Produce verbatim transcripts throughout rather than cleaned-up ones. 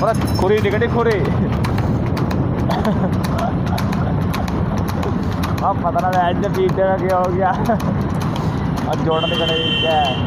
पूरा खुरी टिकट खुरी अब पता ना आज पीछे का क्या हो गया अब जोड़ा टिकट क्या है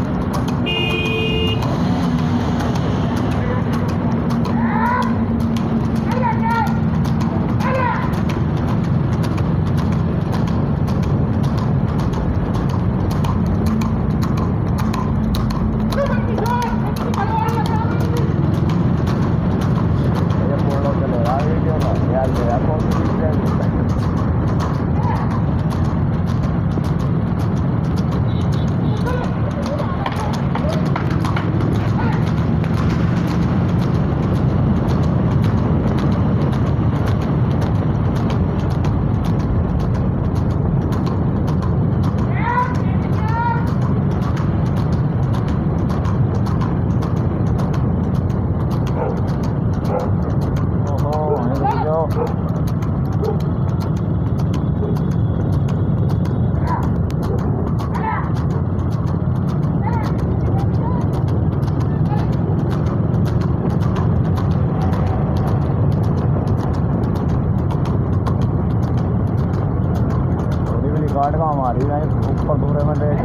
गार्ड का हमारी ऊपर दूर में देख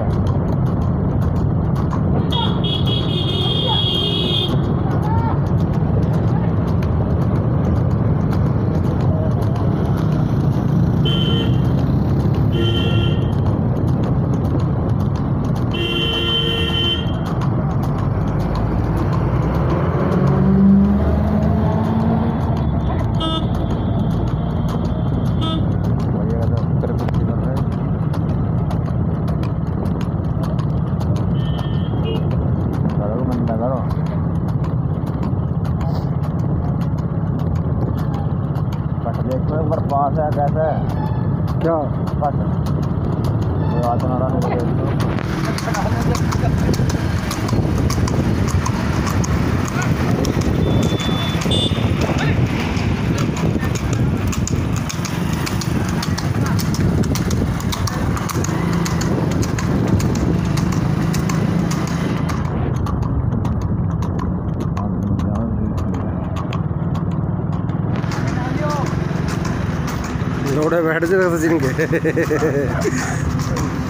देखो एक बार पास है कैसे क्या कट रोडे बैठ जाए जिनके